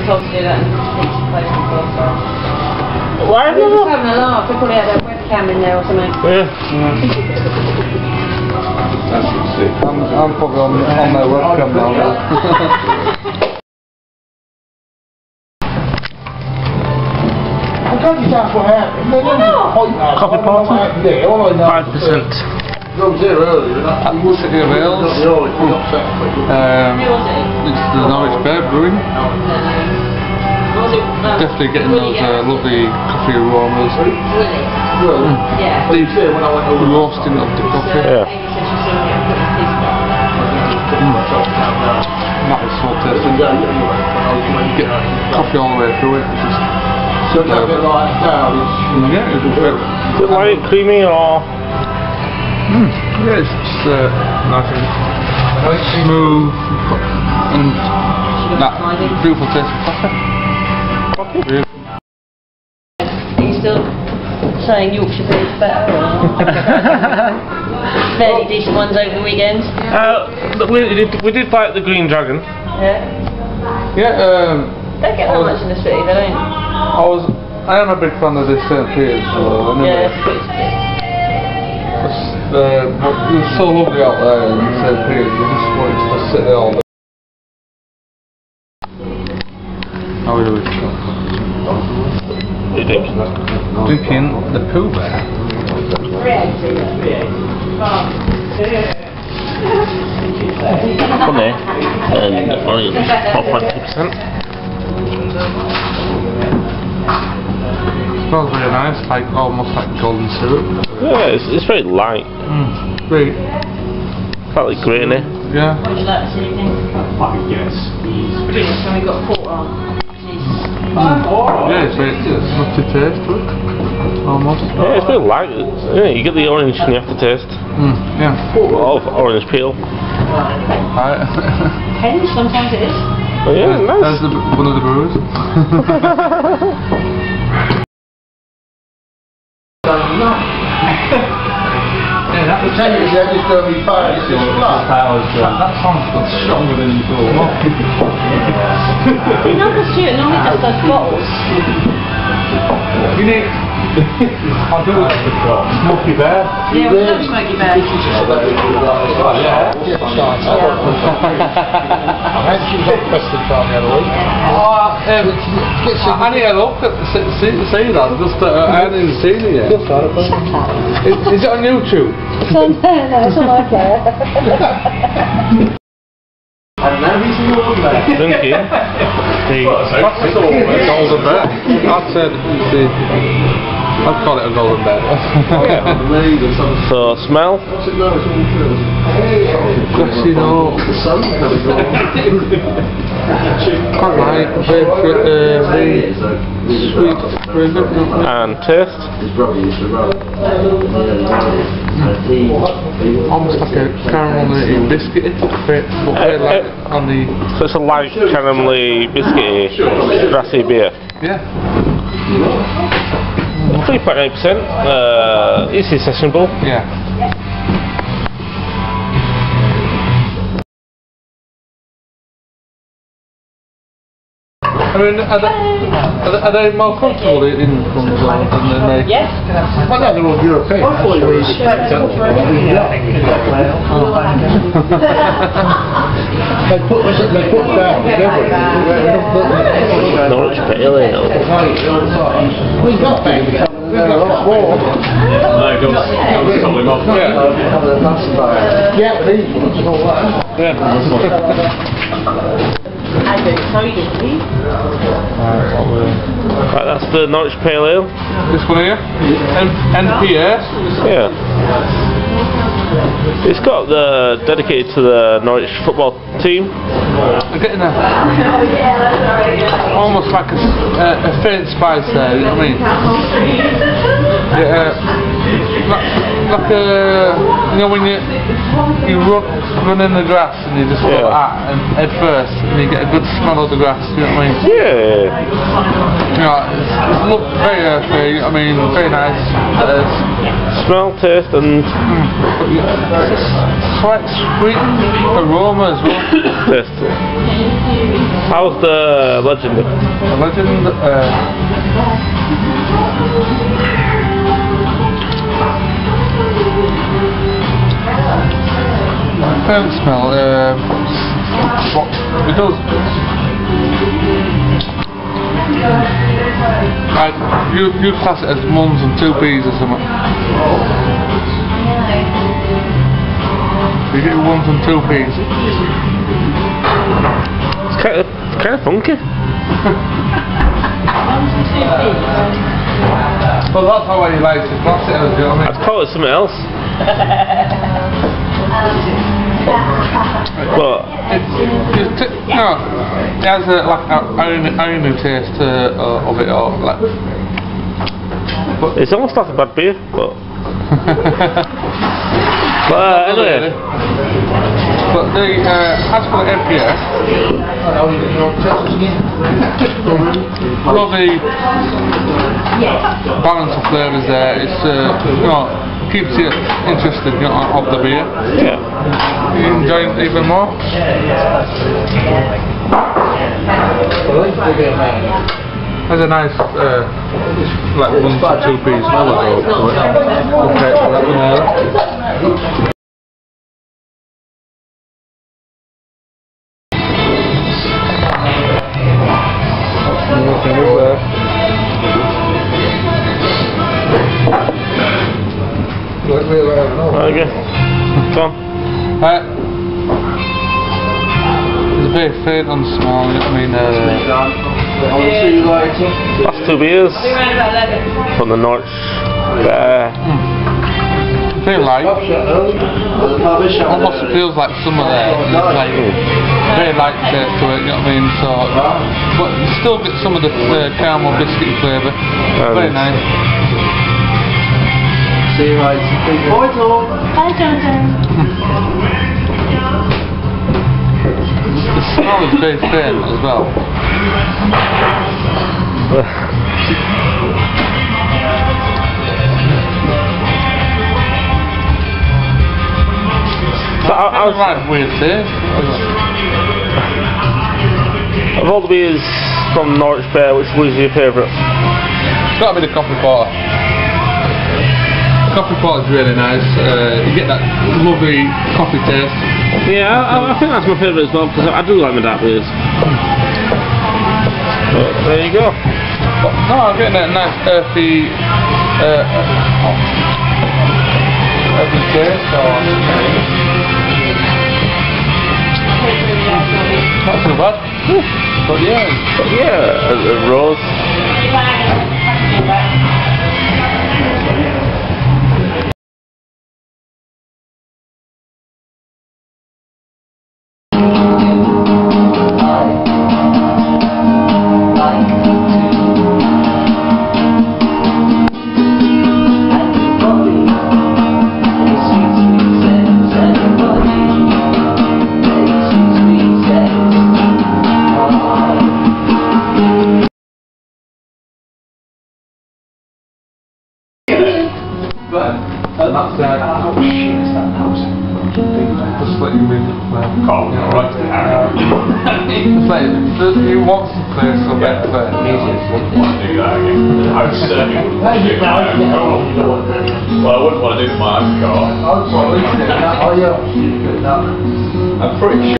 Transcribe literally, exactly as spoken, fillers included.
told to do that and teach the place before, so. Why They're just having a laugh. They probably had a webcam in there or something. Yeah. I'm, I'm probably on, on their webcam now. Coffee party? Five percent. At City of Wales. Um, it's the Norwich Bear Brewing. Definitely getting those uh, lovely coffee aromas. Mm. Deep roasting of the coffee. Yeah. Mm. That is so tasty. You get coffee all the way through it. It's just So it's a bit like that, yeah, it's a bit... Is it light, creamy, or...? Mm. Yeah, it's just uh, nice and smooth and that beautiful taste of coffee. Okay. Yeah. Are you still saying Yorkshire beer is better, or...? Fairly decent ones over the weekend? Uh, we, did, we did like the Green Dragon. Yeah? Yeah, um... Don't get that much in the city, they don't. I was... I am a big fan of this Saint Peter's, so anyway. Yeah, it's good. It's, uh, it's so lovely out there in Saint Peter's, you just want to just sit there all day. How are you? Drinking the Pooh Bear. Funny. And orange. About twenty percent. Smells very nice, like almost like golden syrup. Yeah, it's, it's very light. Mm. Great. Quite like grainy. Yeah. What would you like to see again? Yes. Brilliant, so we got a porter on. Mm. Yeah, it's very nutty taste to it. Almost. Yeah, it's very light. It's, yeah, you get the orange in the aftertaste. Mm. Yeah. A lot of orange peel. Right. Depends, sometimes it is. Oh yeah, There's, nice. there's the, one of the brewers. Yeah, that was ten years ago, just over five. That sounds stronger than you thought. You know, because Stuart normally just does bottles. You need... I'll do it. Smoky Bear. Yeah, we love Smoky Bear. Oh, yeah. I had you got Preston from the other week. Oh, um, I need a look at see, see, see that, just uh, I hadn't even seen it yet. Is, is it on YouTube? It's on there, no, it's on my player. Drinking the Golden Bear. I'd say the... I'd call it a Golden Bear. So, smell? Grassy note. Quite light, very, uh, very sweet, very good. And taste? Mm. Almost like a caramelly biscuit, but very light on the... So it's a light, caramelly, biscuity, grassy beer. Yeah. three point eight percent. Uh, it's accessible. Yeah. I mean, are they, are they, are they more comfortable in Crumbs than the American? Yes. Well, no, they're all European. They put they put down Norwich Pale Ale. We got that. Yeah, these ones all that. Yeah. Right, that's the Norwich Pale Ale. This one here? N P S? Yeah. It's got the dedicated to the Norwich football team. I'm getting a almost like a, a, a faint spice there, you know what I mean? Yeah, like, like a, you know when you you run, run in the grass and you just Yeah. go like that and head first and you get a good smell of the grass, you know what I mean? Yeah. You know, it's, it's look very earthy, I mean, very nice. Uh, Smell, taste, and mm, it's quite sweet aroma as well. taste. How's the Legend? The Legend, uh, paint smell, um, what it does, like, you, you class it as mums and two peas or something. You get your ones and two peas. It's kind of, kind of funky. Well, that's how he likes to class it as, you know what I mean? I'd call it something else. But It's, it's t no, it has a, like a irony, irony taste uh, of it all. Like, but it's almost like a bad beer. But, but uh, anyway. But the uh, as for the M P S, well, the balance of flavours there, it's uh, you know, keeps you interested, you know, of the beer. Yeah. You enjoy it even more. There's a nice, uh, like one to two piece smell to it. Okay, so that one. Okay. Come on. Right. It's a bit faint on smell, I mean, uh, Last two beers from the Norwich Bear. feel like, almost feels like summer there. It's like, very light taste to it, you know what I mean? So, but you still get some of the uh, caramel biscuit flavour. Very nice. See you later. Bye, Tom. Hi, Jonathan. The smell is very faint as well. So I, I was, right weird taste. of all the beers from Norwich Bear, which was your favourite? It's got to be the coffee porter. The coffee porter is really nice. Uh, you get that lovely coffee taste. Yeah, I, I think that's my favourite as well, because I, I do like my dark beers. But there you go. But, no, I'm getting that nice earthy, uh, earthy taste. So, not too bad. But yeah. But yeah, a, a rose. And that's uh, oh shit, it's that house. Just let you read it. Can't Yeah, right to Harry. It's like, you want some place so bad to play. I wouldn't do that again. I certainly wouldn't want to do my own car. Well, I wouldn't want to do my own car. Oh, yeah. I'm pretty sure.